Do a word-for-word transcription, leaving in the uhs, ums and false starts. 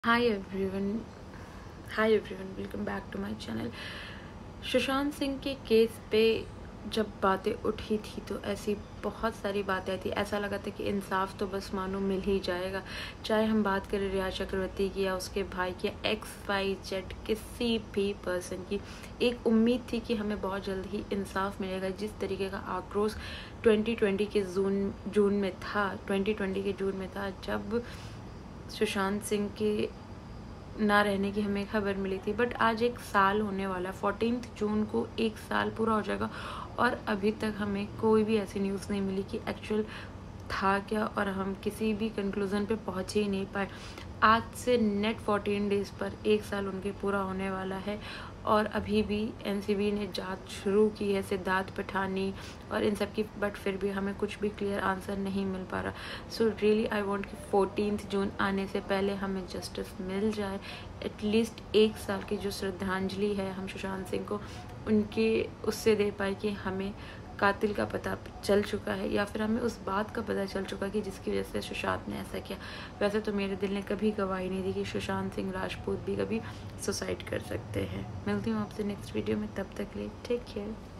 Hi everyone hi everyone welcome back to my channel. Sushant Singh के case पे जब बातें उठी थी तो ऐसी बहुत सारी बातें थी। ऐसा लगा था कि इंसाफ तो बस मानो मिल ही जाएगा, चाहे हम बात करें रिया चक्रवर्ती की या उसके भाई की, एक्स वाई जेड किसी भी पर्सन की। एक उम्मीद थी कि हमें बहुत जल्द ही इंसाफ मिलेगा। जिस तरीके का आक्रोश ट्वेंटी ट्वेंटी के जून जून में था ट्वेंटी ट्वेंटी के जून में था जब सुशांत सिंह के ना रहने की हमें खबर मिली थी, बट आज एक साल होने वाला, फोर्टीन्थ जून को एक साल पूरा हो जाएगा और अभी तक हमें कोई भी ऐसी न्यूज़ नहीं मिली कि एक्चुअल था क्या, और हम किसी भी कंक्लूज़न पे पहुँच ही नहीं पाए। आज से नेट फोर्टीन डेज़ पर एक साल उनके पूरा होने वाला है और अभी भी एनसीबी ने जांच शुरू की है, सिद्धार्थ पठानी और इन सब की, बट फिर भी हमें कुछ भी क्लियर आंसर नहीं मिल पा रहा। सो रियली आई वांट कि फोर्टीन्थ जून आने से पहले हमें जस्टिस मिल जाए। एटलीस्ट एक साल की जो श्रद्धांजलि है हम सुशांत सिंह को उनके उससे दे पाए कि हमें कातिल का पता चल चुका है या फिर हमें उस बात का पता चल चुका कि जिसकी वजह से सुशांत ने ऐसा किया। वैसे तो मेरे दिल ने कभी गवाही नहीं दी कि सुशांत सिंह राजपूत भी कभी सुसाइड कर सकते हैं। मिलती हूँ आपसे नेक्स्ट वीडियो में, तब तक लिए टेक केयर।